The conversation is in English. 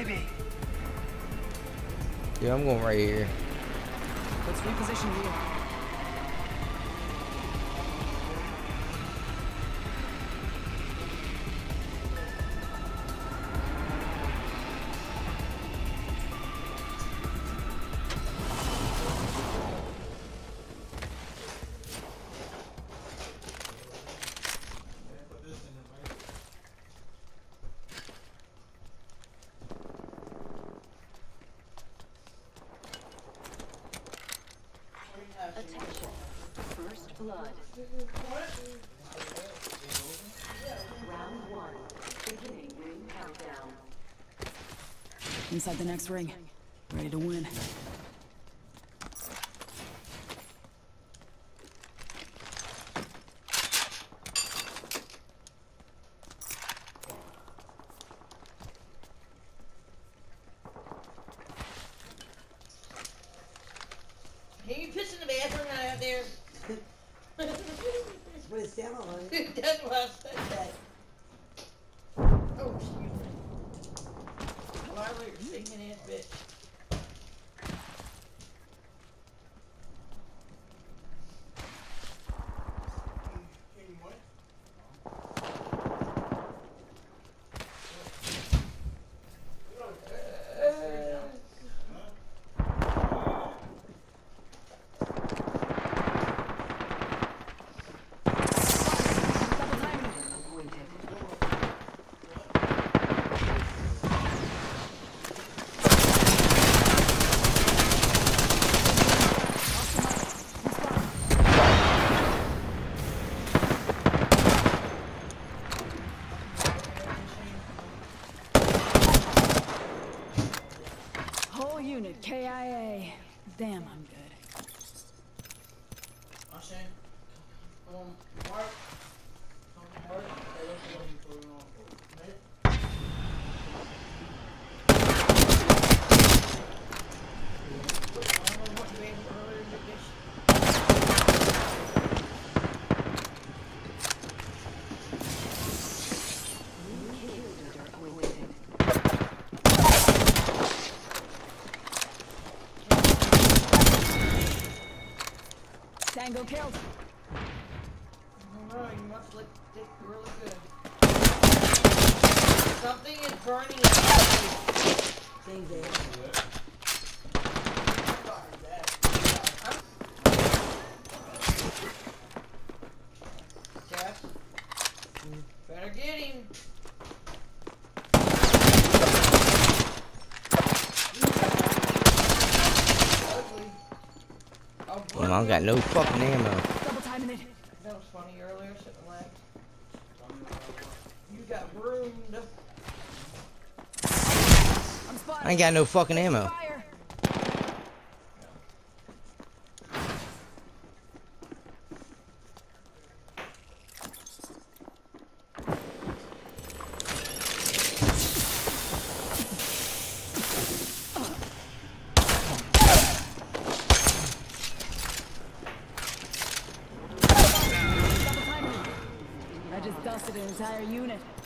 baby. Yeah, I'm going right here. Let's reposition here. Attention. First blood. Round 1. Beginning ring countdown. Inside the next ring. Ready to win. Hey, you pissing in the bathroom out there? Put it down on it. That's why I said that. Oh, excuse me. Barbara, you're singing ass bitch. Whole unit, KIA. Damn, I'm good. Mark. Mark, I look for you for an awful. Tango killed. No, you must lick dick really good. Something is burning in Same day. Jeff, better get him. Well, I got no fucking ammo. Double timing it. That was funny earlier, sitting lag. You got broomed. I'm spotted. I ain't got no fucking ammo. Fire. I just dusted an entire unit.